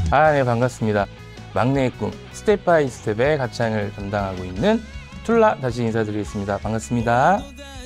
네, 반갑습니다. 막내의 꿈, 스텝 바이 스텝의 가창을 담당하고 있는 툴라 다시 인사드리겠습니다. 반갑습니다.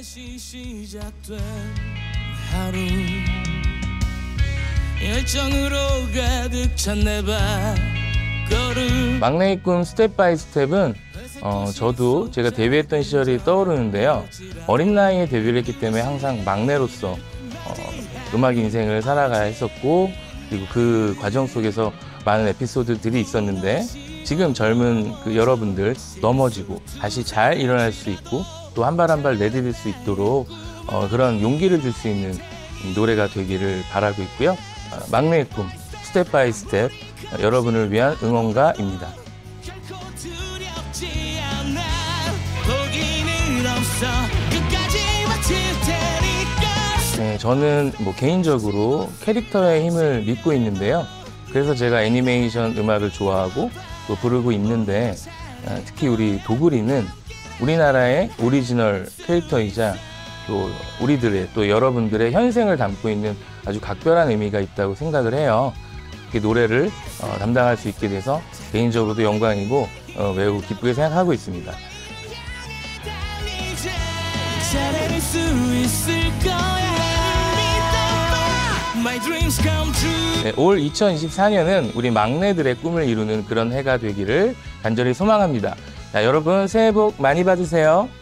막내의 꿈 스텝 바이 스텝은 저도 제가 데뷔했던 시절이 떠오르는데요. 어린 나이에 데뷔를 했기 때문에 항상 막내로서 음악 인생을 살아가야 했었고, 그리고 그 과정 속에서 많은 에피소드들이 있었는데, 지금 젊은 여러분들 넘어지고 다시 잘 일어날 수 있고 또 한 발 한 발 내디딜 수 있도록 그런 용기를 줄 수 있는 노래가 되기를 바라고 있고요. 막내의 꿈 스텝 바이 스텝, 여러분을 위한 응원가입니다. 네, 저는 개인적으로 캐릭터의 힘을 믿고 있는데요. 그래서 제가 애니메이션 음악을 좋아하고 또 부르고 있는데, 특히 우리 도구리는 우리나라의 오리지널 캐릭터이자 또 우리들의 또 여러분들의 현생을 담고 있는 아주 각별한 의미가 있다고 생각을 해요. 이렇게 노래를 담당할 수 있게 돼서 개인적으로도 영광이고 매우 기쁘게 생각하고 있습니다. 네, 올 2024년은 우리 막내들의 꿈을 이루는 그런 해가 되기를 간절히 소망합니다. 자, 여러분 새해 복 많이 받으세요.